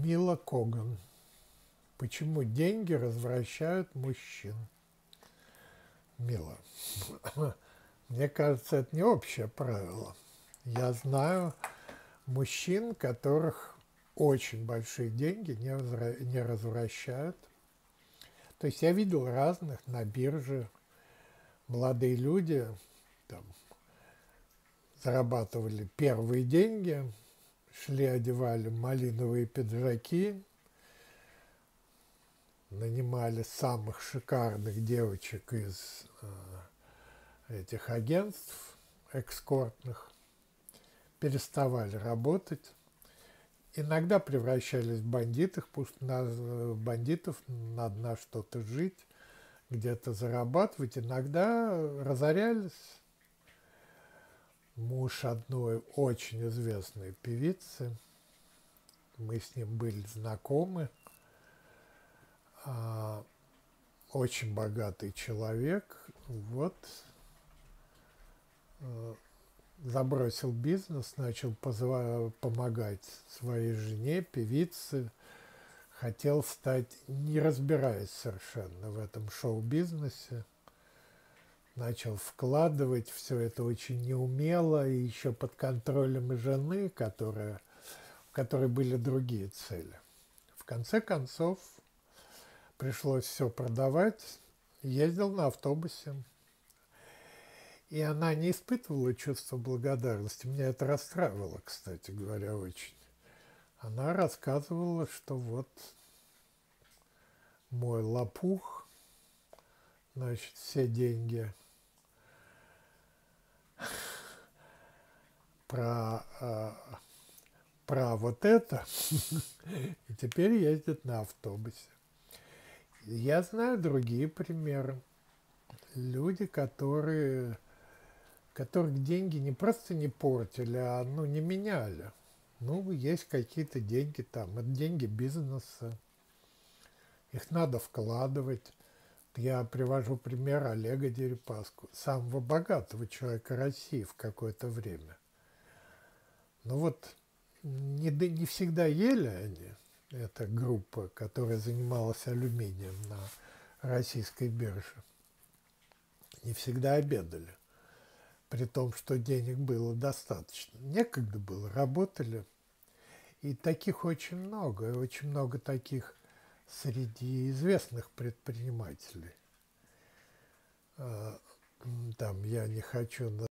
Мила Коган. Почему деньги развращают мужчин? Мила, мне кажется, это не общее правило. Я знаю мужчин, которых очень большие деньги не развращают. То есть я видел разных на бирже. Молодые люди там зарабатывали первые деньги, шли, одевали малиновые пиджаки, нанимали самых шикарных девочек из этих агентств экскортных, переставали работать, иногда превращались в бандитов, потому что бандитов надо на что-то жить, где-то зарабатывать, иногда разорялись. Муж одной очень известной певицы, мы с ним были знакомы, очень богатый человек, вот, забросил бизнес, начал помогать своей жене, певице, хотел стать, не разбираясь совершенно в этом шоу-бизнесе, начал вкладывать все это очень неумело и еще под контролем и жены, у которой были другие цели. В конце концов, пришлось все продавать, ездил на автобусе. И она не испытывала чувства благодарности. Меня это расстраивало, кстати говоря, очень. Она рассказывала, что вот мой лопух, значит, все деньги про вот это, и теперь ездит на автобусе. Я знаю другие примеры. Люди, которых деньги не просто не портили, а не меняли. Есть какие-то деньги там, это деньги бизнеса, их надо вкладывать. Я привожу пример Олега Дерипаску, самого богатого человека России в какое-то время. Не всегда ели они, эта группа, которая занималась алюминием на российской бирже, не всегда обедали. При том, что денег было достаточно. Некогда было, работали. И таких очень много таких среди известных предпринимателей. Там я не хочу